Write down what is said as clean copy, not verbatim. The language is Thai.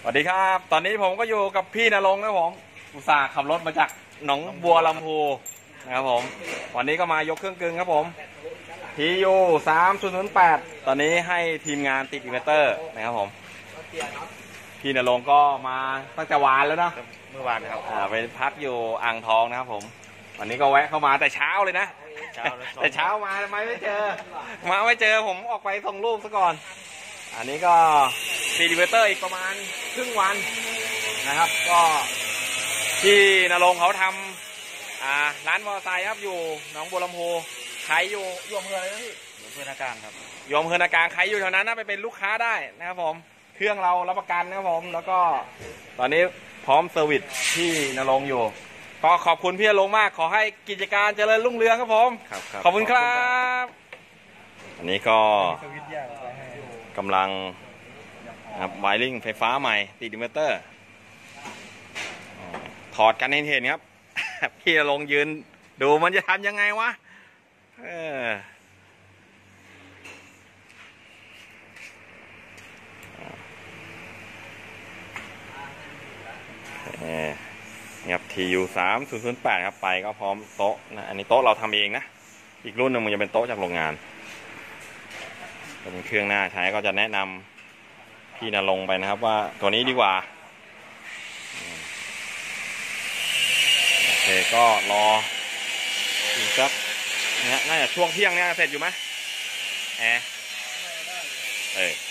วัสดีครับตอนนี้ผมก็อยู่กับพี่ณรงค์นะผมอุตส่าห์ขับรถมาจากหนองบัวลำพูนะครับผมวันนี้ก็มายกเครื่องกึ่งครับผม TU 3008ตอนนี้ให้ทีมงานติดอินเวอร์เตอร์นะครับผมพี่ณรงค์ก็มาตั้งแต่วานแล้วนะเมื่อวานครับไปพักอยู่อ่างทองนะครับผมวันนี้ก็แวะเข้ามาแต่เช้าเลยนะแต่เช้ามาทำไมไม่เจอผมออกไปส่งรูปซะก่อนอันนี้ก็ติดอินเวอร์เตอร์อีกประมาณครึ่งวันนะครับก็ที่ณรงค์เขาทำร้านมอเตอร์ไซค์ครับอยู่หนองบัวลำพูใครอยู่อำเภออะไรนะพี่อำเภอนากลางครับอยู่อำเภอนากลางใครอยู่แถวนั้นนะไปเป็นลูกค้าได้นะครับผมเครื่องเรารับประกันนะครับผมแล้วก็ตอนนี้พร้อมเซอร์วิสที่ณรงค์อยู่ก็ขอบคุณพี่ณรงค์มากขอให้กิจการเจริญรุ่งเรืองครับผมขอบคุณครับอันนี้ก็กำลังไวริ่งไฟฟ้าใหม่ติดอินเวอร์เตอร์ถอดกันให้เห็นครับ พี่ณรงค์ยืนดูมันจะทำยังไงวะนี่ครับ TU 3008ครับไปก็พร้อมโต๊ะนะอันนี้โต๊ะเราทำเองนะอีกรุ่นหนึ่งมันจะเป็นโต๊ะจากโรงงานเป็นเครื่องหน้าใช้ก็จะแนะนำพี่ณรงค์ไปนะครับว่าตัวนี้ดีกว่าโอเคก็รออีกสักเนี่ยน่าจะช่วงเที่ยงเนี่ยเสร็จอยู่ไหม